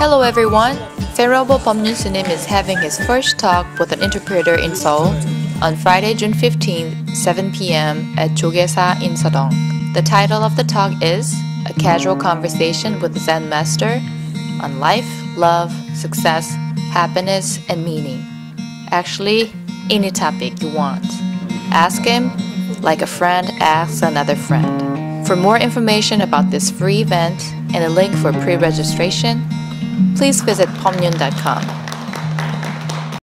Hello everyone! Venerable Pomnyun Sunim is having his first talk with an interpreter in Seoul on Friday, June 15, 7 p.m. at Jogesa in Seoul. The title of the talk is A Casual Conversation with Zen Master on Life, Love, Success, Happiness, and Meaning. Actually, any topic you want. Ask him like a friend asks another friend. For more information about this free event and a link for pre-registration, please visit pomnyun.com.